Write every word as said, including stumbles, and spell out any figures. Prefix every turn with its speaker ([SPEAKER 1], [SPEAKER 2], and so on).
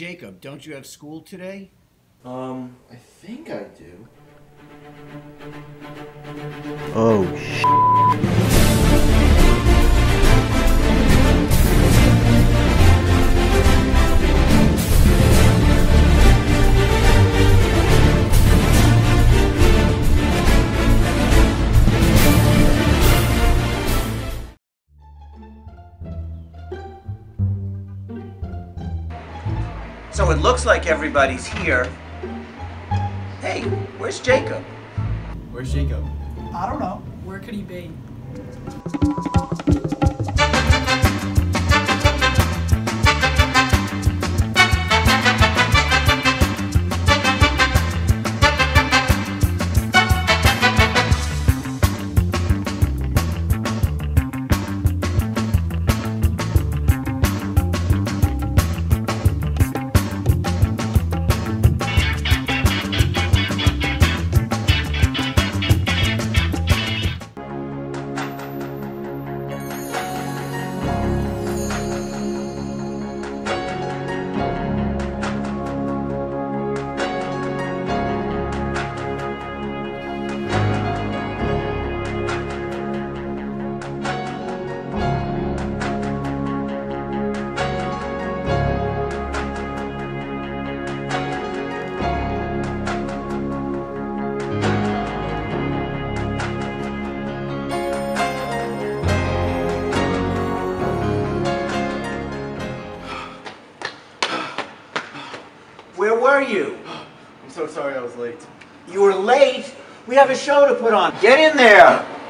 [SPEAKER 1] Jacob, don't you have school today?
[SPEAKER 2] Um, I think I do.
[SPEAKER 3] Oh, sh**.
[SPEAKER 1] So it looks like everybody's here. Hey, where's Jacob?
[SPEAKER 2] Where's Jacob?
[SPEAKER 4] I don't know. Where could he be?
[SPEAKER 1] Where were you?
[SPEAKER 2] I'm so sorry I was late.
[SPEAKER 1] You were late? We have a show to put on. Get in there!